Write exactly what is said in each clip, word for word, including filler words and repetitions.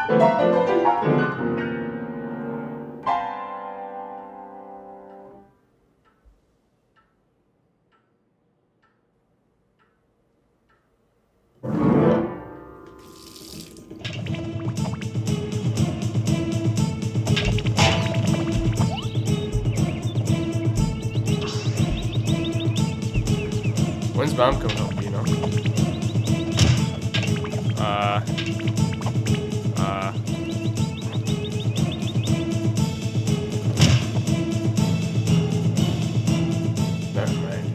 When's Mom coming home, do you know? Uh... Uh... Never mind.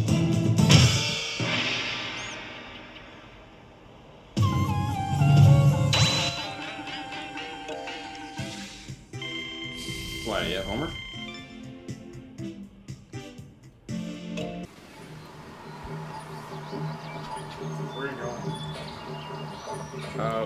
Why, do you have homework? Where are you going? Uh...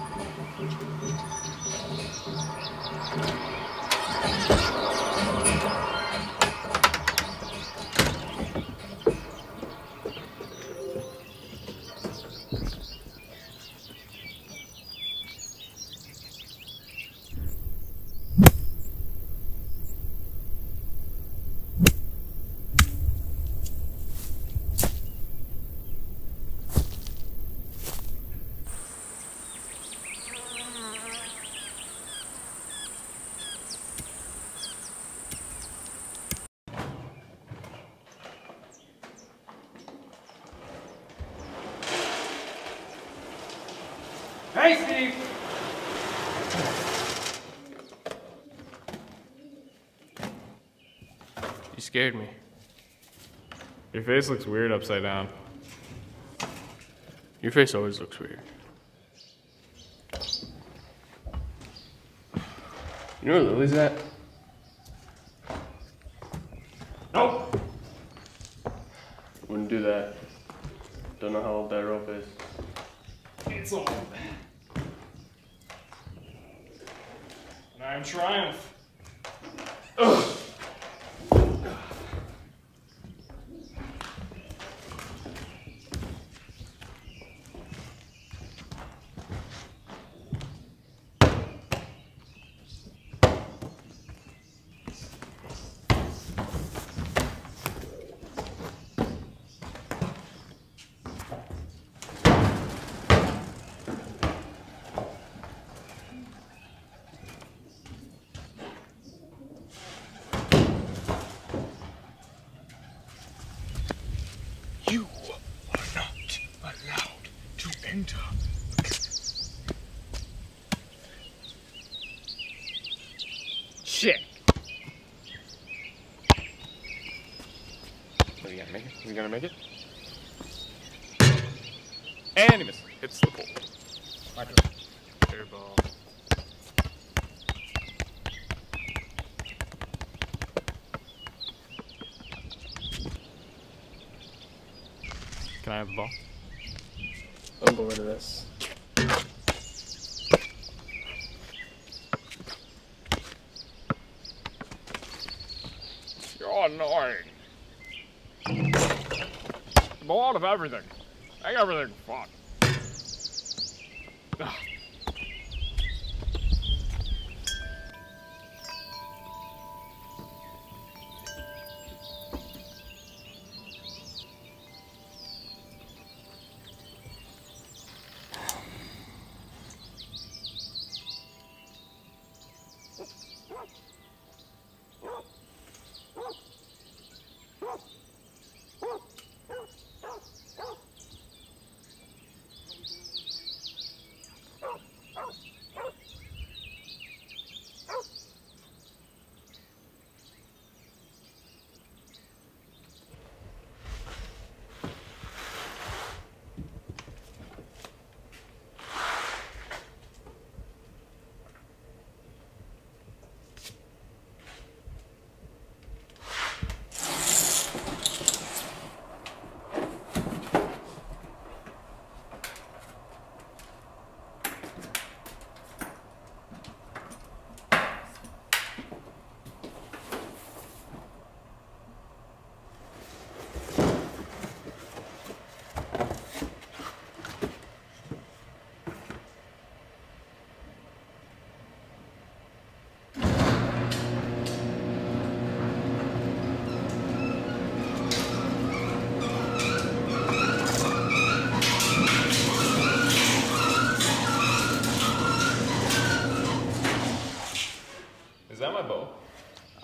Hey, Steve! You scared me. Your face looks weird upside down. Your face always looks weird. You know where Lily's at? Nope. Wouldn't do that. Don't know how old that rope is. It's old. And I'm Triumph. Ugh. You are not allowed to enter. Shit! Is he gonna make it? Is he gonna make it? And he misses. Hits the pole. Airball. Can I have the ball? I'm bored of this. You're annoying. I'm bored of everything. Make everything fun. Ugh.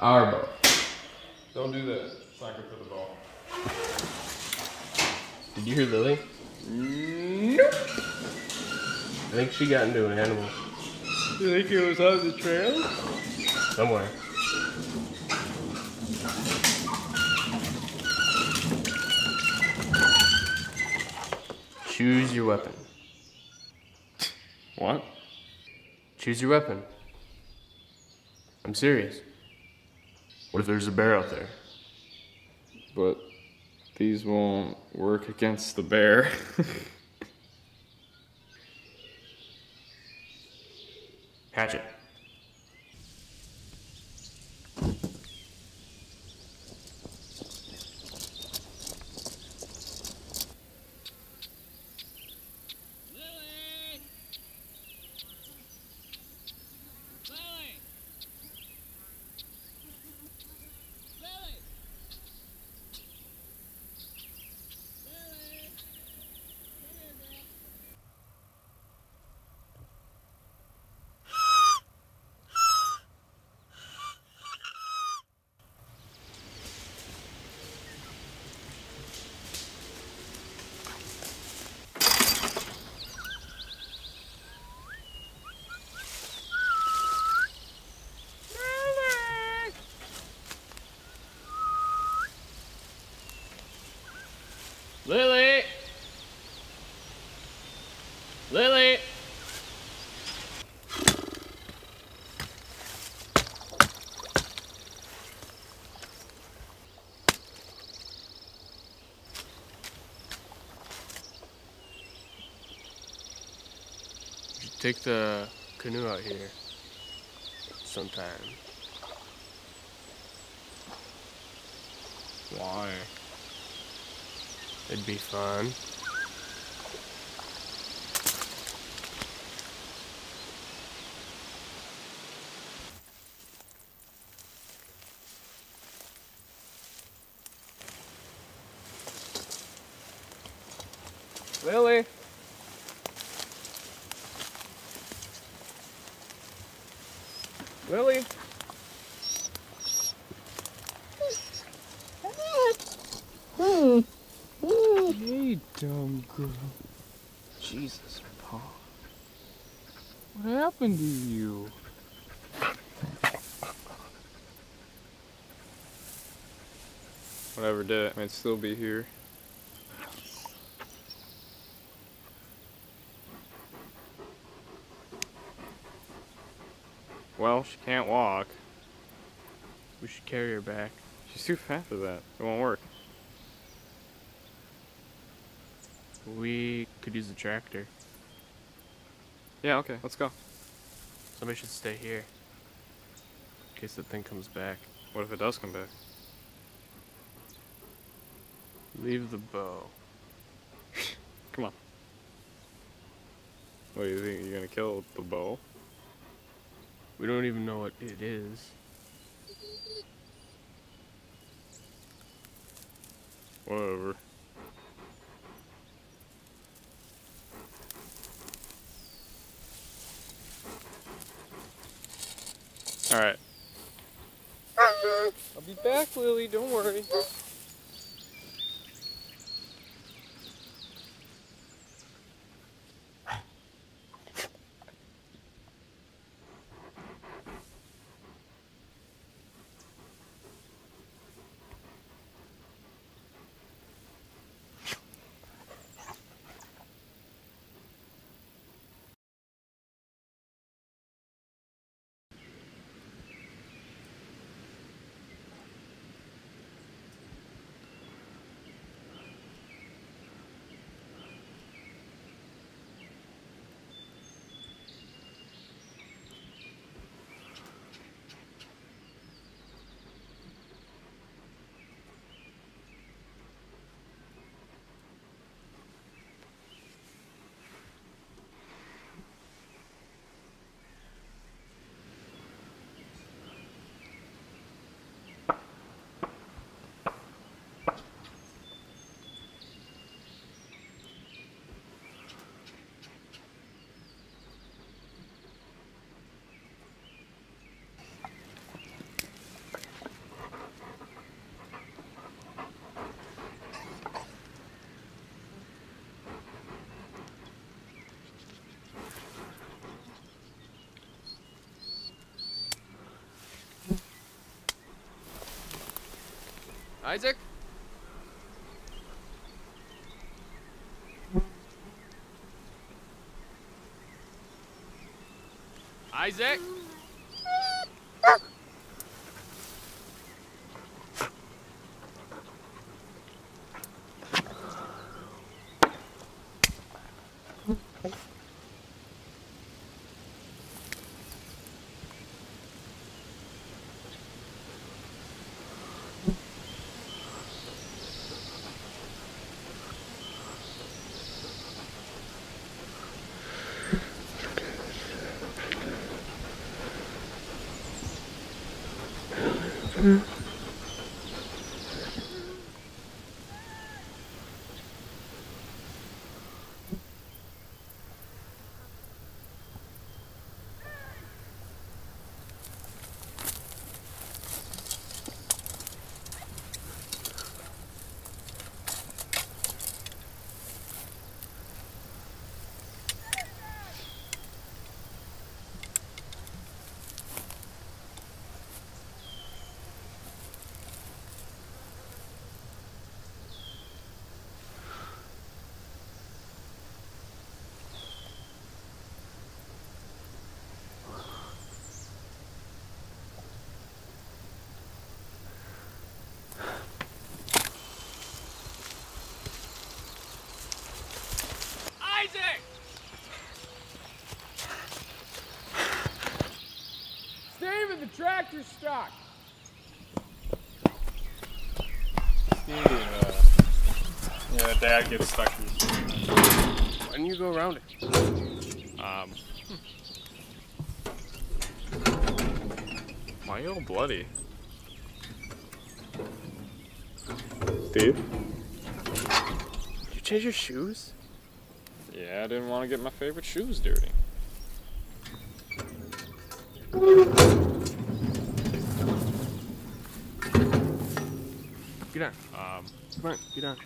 Our bow. Don't do that. It's not good for the ball. Did you hear Lily? Nope. I think she got into an animal. You think it was on the trail? Somewhere. Choose your weapon. What? Choose your weapon. I'm serious. What if there's a bear out there? But these won't work against the bear. Hatchet. Lily! Lily! We should take the canoe out here sometime. Why? It'd be fun. Lily! Lily! Hey, dumb girl. Jesus, Paul. What happened to you? Whatever did it, might still be here. Well, she can't walk. We should carry her back. She's too fat for that. It won't work. We could use the tractor. Yeah, okay, let's go. Somebody should stay here. In case the thing comes back. What if it does come back? Leave the bow. Come on. What, do you think you're gonna kill the bow? We don't even know what it is. Whatever. Alright. I'll be back, Lily, don't worry. Isaac? Isaac? Isaac! Steven, the tractor's stuck. Steve, uh, yeah, Dad gets stuck these days. Why didn't you go around it? Um, why are you all bloody? Steve? Did you change your shoes? Yeah, I didn't want to get my favorite shoes dirty. Get down. Um, Come on, get down.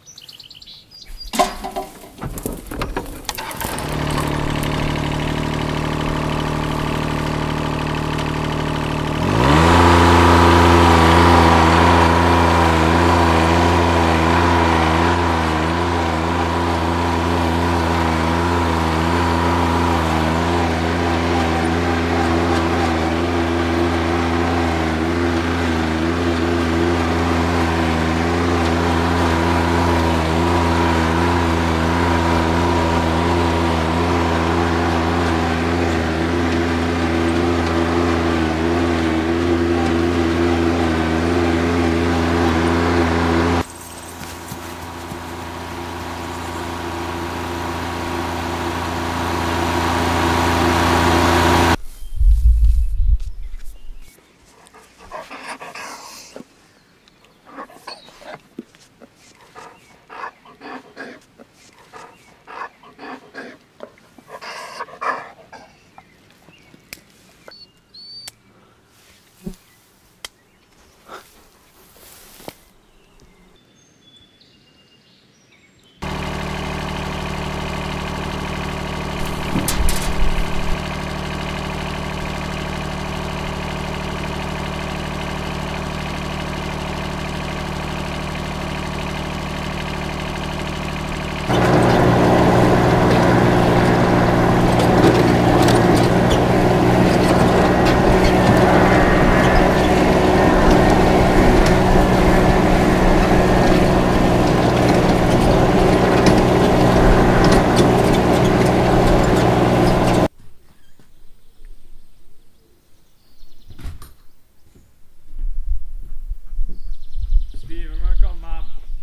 Steve, I'm gonna call Mom.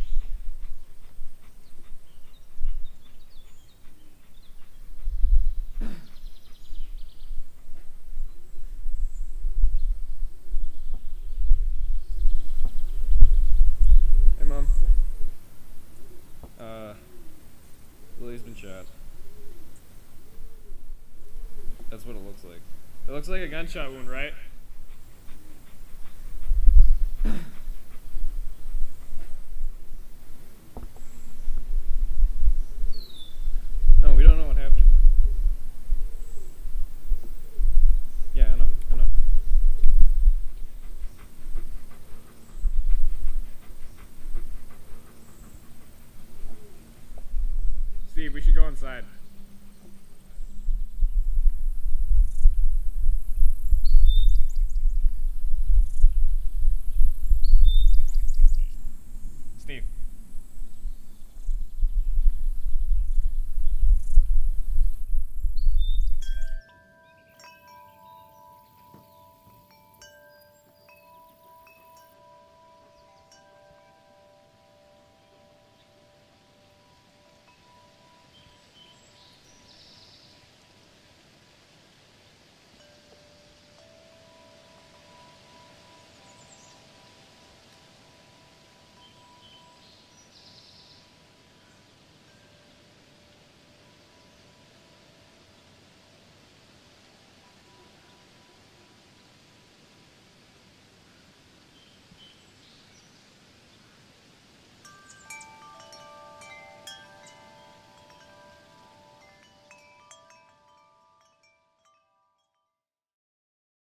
Hey, Mom. Uh, Lily's been shot. That's what it looks like. It looks like a gunshot wound, right? No, we don't know what happened. Yeah, I know, I know. Steve, we should go inside.